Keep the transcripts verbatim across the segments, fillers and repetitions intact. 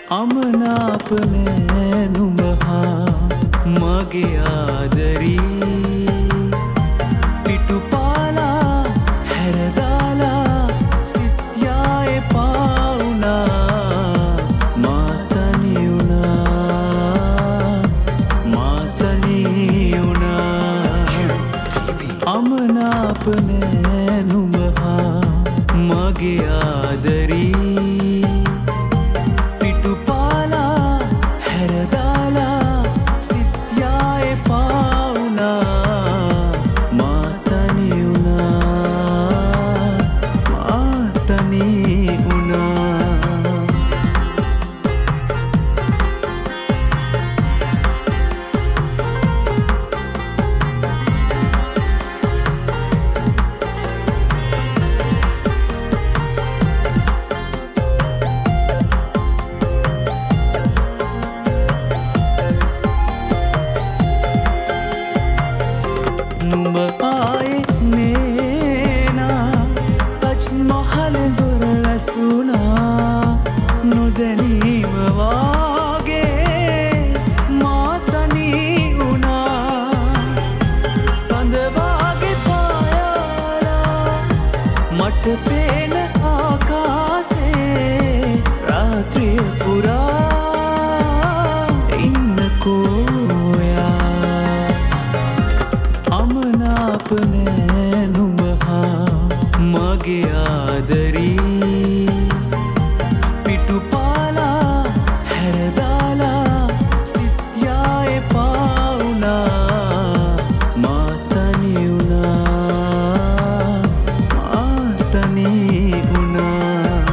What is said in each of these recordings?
අමනාප නෑ නුඹ හා මගේ ආදරී පිටුපාලා හැරදාලා සිත්යා එපා වුණා මා තනි වුණා මා තනි වුණා අමනාප නෑ නුඹ හා මගේ ආදරී නුඹ ආයේ නේනා තජ් මහල් දොර වැසුණා නොදැනීම වාගේ මා තනි වුණා සඳ වාගේ පායාලා මට පේන ආකාසේ රාත්‍රිය පුරා ඉන්නකෝ අමනාප නෑ නුඹ හා මගේ ආදරී පිටුපාලා හැරදාලා සිත්යා එපා වුණා මා තනි වුණා මා තනි වුණා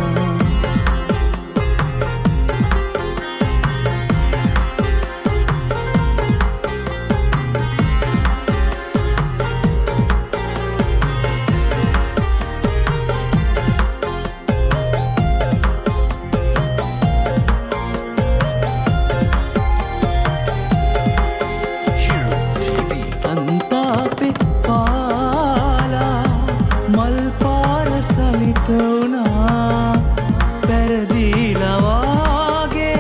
संतापे पाला मल पार सलित उना परदीला वागे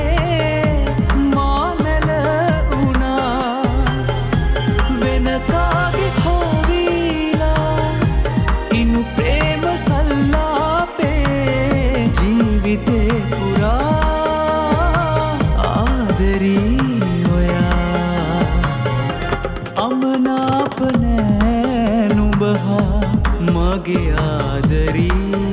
मामल उना वेन कागे होवीला इनु प्रेम सल्लापे जीविते पुरा आदरी අමනාප නෑ නුඹ හා මගේ ආදරී